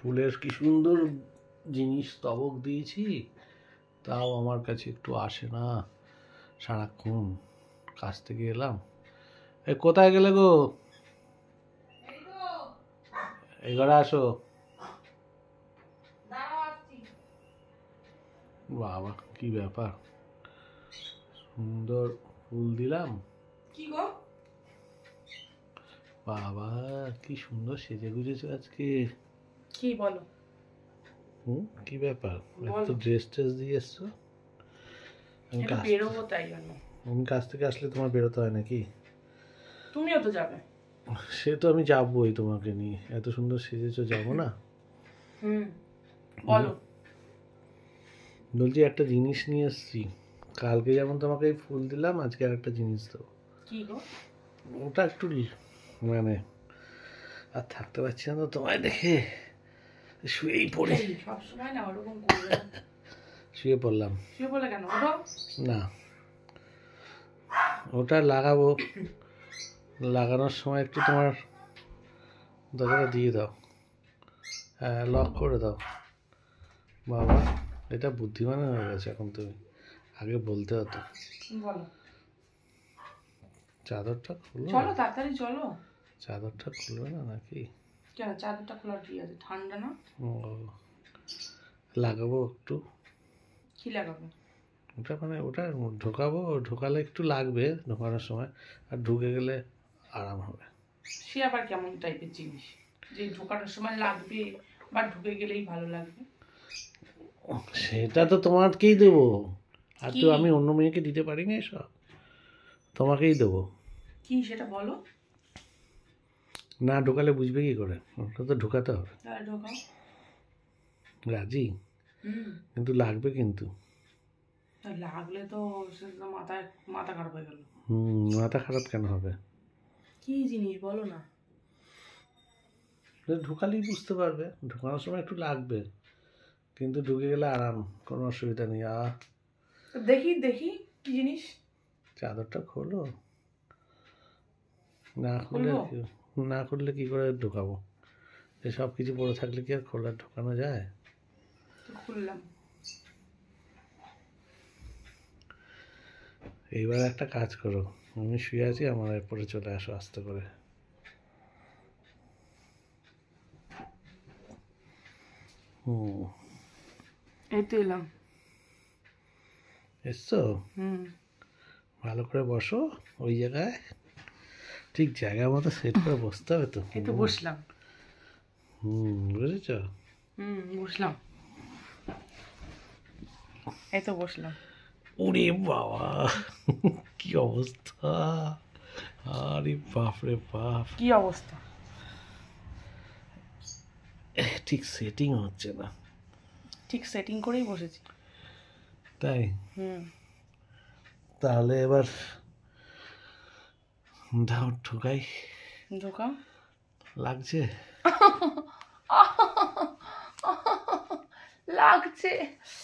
ফুলের কি সুন্দর জিনিস তবক দিয়েছি, তাও আমার কাছে একটু আসে না। সারাক্ষণ কাজ থেকে এলাম, এই কোথায় গেলে গো? এই ঘরে আসো। বাবা কি ব্যাপার, সুন্দর ফুল দিলাম। কি গো বাবা কি সুন্দর সেজে গুজেছো আজকে। কি বলো? কি ব্যাপার, এত ড্রেস ট্রেস দিয়ে এসছো? বেরোবো তাই জন্য। আমি কাজ থেকে আসলে তোমার বেরোতে হয় নাকি? তুমিও তো যাবে। সে তো আমি যাবোই তোমাকে নিয়ে, এত সুন্দর সেজেছো, যাবো না? বলো। বলছি একটা জিনিস নিয়ে এসছি, কালকে যেমন তোমাকে এই ফুল দিলাম, আজকে আর একটা জিনিস দেবো। কি গো? ওটা একটু মানে আর থাকতে পারছি না তো তোমায় দেখে, শুয়েই পড়ি। সবসময় না ওরকম করবে। শুয়ে পড়লাম। শুয়ে পড়লে কেন? ওঠো না, ওটা লাগাবো, লাগানোর সময় একটু তোমার দরজাটা দিয়ে দাও। হ্যাঁ, লক করে দাও। বাবা এটা বুদ্ধিমান হয়ে গেছে এখন, তুমি আগে বলতে হতো। বলো। চাদরটা খুলো, চলো তাড়াতাড়ি চলো। চাদরটা খুলবে না নাকি? কেন চাদরটা খোলা ঠিক আছে, ঠান্ডা না? লাগাবো একটু। কি লাগাবে? ওটা মানে ওটা ঢোকাবো, ঢোকালে একটু লাগবে ঢোকানোর সময়, আর ঢুকে গেলে আরাম হবে। সে আবার কেমন টাইপের জিনিস যে ঢোকানোর সময় লাগবে বা ঢুকে গেলেই ভালো লাগবে? সেটা তো তোমাকেই দেবো, আর তো আমি অন্য মেয়েকে দিতে পারি না, এসব তোমাকেই দেবো। কি সেটা বলো। না ঢোকালে বুঝবে কি করে? ওটা তো ঢোকাতে হবে। ঢোকাও। রাজি? কিন্তু লাগবে কিন্তু। লাগলে তো মাথায় মাথা খারাপ হয়ে গেল। মাথা খারাপ কেন হবে? কি জিনিস বলো না। ঢোকালেই বুঝতে পারবে, ঢোকানোর সময় একটু লাগবে, কিন্তু ঢুকে গেলে আরাম, কোনো অসুবিধা নেই। দেখি দেখি কি জিনিস। চাদরটা খোলো। না খুললে কি করে ঢোকাবো? সব কিছু পড়ে থাকলে কি আর খোলা ঢোকানো যায়? খুললাম। এইবার একটা কাজ করো, আমি শুয়ে আছি, আমার এরপরে চলে আসো আস্তে করে। এই তো এলাম। এসছো? ভালো করে বসো ওই জায়গায়, ঠিক জায়গা মতো সেট করে বসতে হবে তো। এই তো বসলাম। বুঝেছ? বসলাম, এই তো বসলাম। ওরে বাবা কি অবস্থা, আরে বাপ রে বাপ, কি অবস্থা? ঠিক সেটিং হচ্ছে না। ঠিক সেটিং করেই বসেছি। তাই? তাহলে এবার দাও ঢোকাই। ঢোকাও। লাগছে? লাগছে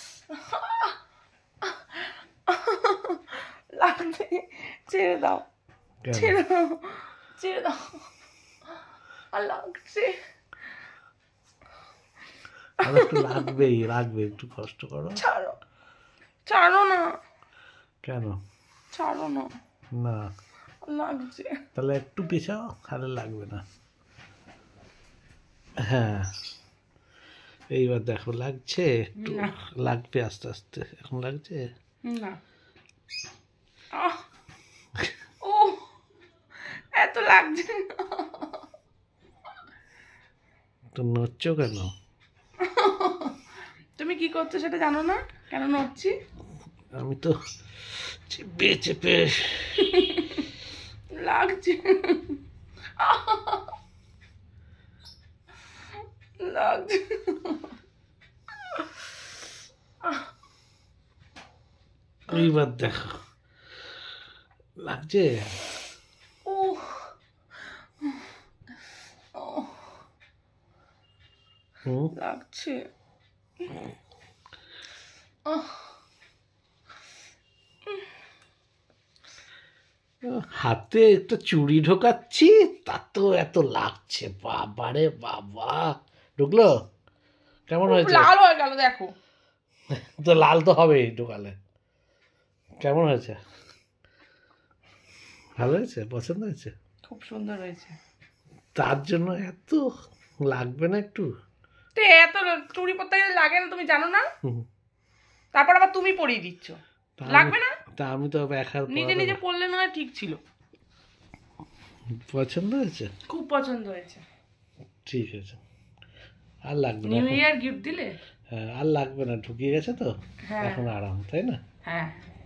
লাগছে, ছেড়ে দাও, ছেড়ে দাও, ছেড়ে দাও, আর লাগছে। একটু লাগবেই, লাগবে, একটু কষ্ট করো। ছাড়ো, ছাড়ো না। কেন? ছাড়ো না। না লাগছে। তাহলে একটু পেছাও, তাহলে লাগবে না। হ্যাঁ এইবার দেখো লাগছে, একটু লাগবে আস্তে আস্তে। এখন লাগছে না। ও এত লাগছে তো নড়ছো কেন? তুমি কি করছো সেটা জানো না? কেন নড়ছি? আমি তো চেপে চেপে লাগছে, লাগছে। এইবার দেখো লাগছে। ও লাগছে। হাতে একটা চুড়ি ঢোকাচ্ছি, তা তো এত লাগছে, বাবারে বাবা। ঢুকলো? কেমন খুব হয়েছে? লাল হয়ে গেল দেখো। তো লাল তো হবেই ঢোকালে। কেমন হয়েছে? ভালো হয়েছে? পছন্দ হয়েছে? খুব সুন্দর হয়েছে। তার জন্য এত লাগবে না একটু? তো এত চুড়ি পরতে গেলে লাগে না, তুমি জানো না? হুম। তারপর আবার তুমি পরিয়ে দিচ্ছ, তা লাগবে না? তা আমি তো এক হাত নিজে নিজে পরলে না হয় ঠিক ছিল। পছন্দ হয়েছে? খুব পছন্দ হয়েছে। ঠিক আছে, আর লাগবে না নিউ এখন। ইয়ার গিফট দিলে। হ্যাঁ, আর লাগবে না, ঢুকিয়ে গেছে তো হ্যাঁ এখন আরাম, তাই না? হ্যাঁ।